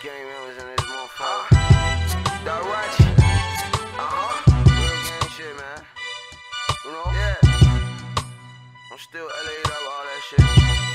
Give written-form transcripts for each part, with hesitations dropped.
gang members in this motherfucker. Darachi. Real gang shit, man. You know? Yeah. I'm still LA'd up, all that shit.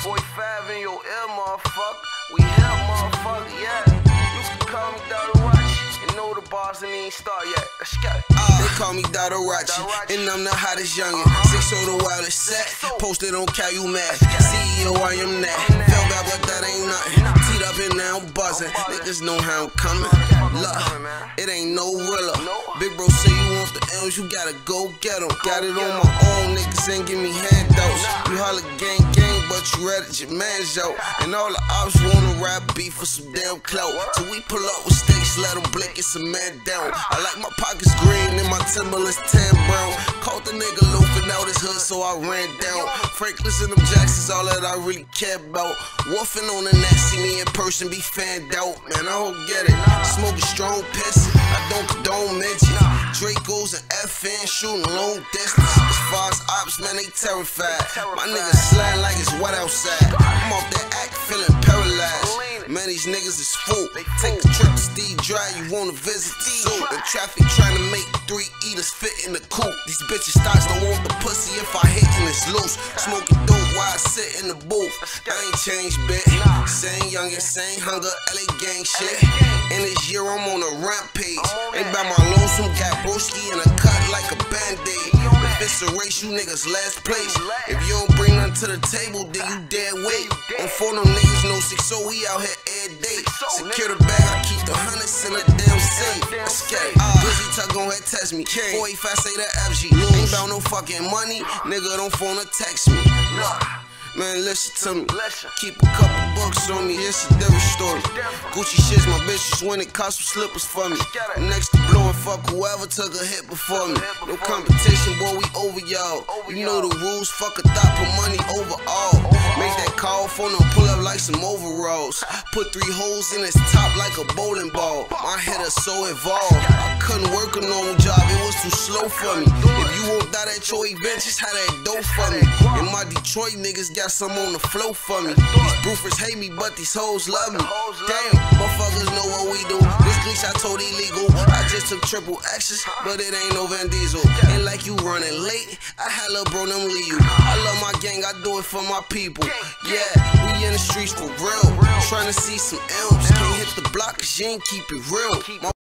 45 in your ear, motherfucker. We here, motherfucker, yeah. You can call me Darachi. You know the boss and he ain't start yet. Let's get it. They call me Darachi, and I'm the hottest youngin'. 6 the wildest set, posted on Calumet. CEO, I am that. Fell back, but that ain't nothing. Teed up and now I'm buzzing. Niggas know how I'm coming. Look, it ain't no rilla. Big bro say you want the L's, you gotta go get 'em. Got it on my own, niggas ain't give me handouts. You holla gang, but you read it, your man's out. And all the ops wanna rap beef for some damn clout. So we pull up with stakes, let them blink, it's a man down. I like my pockets green and my Timberlands tan brown. Caught the nigga loafing out his hood, so I ran down. Franklin's and them Jacksons, all that I really care about. Wolfing on the net, see me in person, be fanned out. Man, I don't get it. Smoking strong piss, I don't condone midget. Dracos and FN shooting long distance. As far as ops, man, they terrified. My niggas sliding like it's wet outside. I'm off that act feeling paralyzed. Man, these niggas is full. Take a trip to Steve Dry, you wanna visit the zoo. The traffic trying to make 3 eaters fit in the coupe. These bitches stocks don't want the pussy if I hit and it's loose. Smoking dope while I sit in the booth. I ain't changed, bitch. Same youngin', same hunger, LA gang shit. And this year I'm on a rampage. Ain't by my lonesome, got broski in a cut like a band-aid. If it's a race, you niggas last place. If you don't bring nothing to the table, then you dead weight. On for them niggas, no 6-0, we out here every day. Secure the bag, I keep the hundreds in a damn safe. Escape. Glizzy tuck gon' head test me. 485 say that FG. Ain't about no fucking money, nigga don't phone or text me. Man, listen to me. Keep a couple bucks on me, it's a different story. Gucci shit's my bitches when it cost some slippers for me. Next to blowing, fuck whoever took a hit before me. No competition, boy, we over y'all. You know the rules, fuck a thought, put money over all. Make that call, phone and pull up like some overalls. Put 3 holes in his top like a bowling ball. My head is so involved, I couldn't work a normal job, it was too slow for me. If you won't die at your event, just have that dope for me. And my Detroit niggas got some on the flow for me. These broofers hate me, but these hoes love me. Damn, motherfuckers know what we do. This glitch I told illegal. I just took triple X's, but it ain't no Van Diesel. Ain't like you running late, I had lil' bro them leave you. I love my gang, I do it for my people. Yeah, we in the streets for real. Trying to see some M's. Can't hit the block cause you ain't keep it real.